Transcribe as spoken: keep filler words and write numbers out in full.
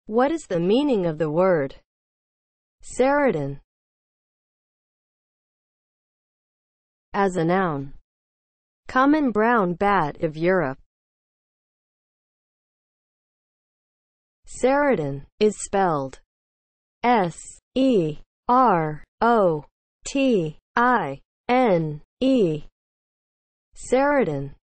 What is the meaning of the word SEROTINE as a noun? Common brown bat of Europe. SEROTINE is spelled S E R O T I N E. SEROTINE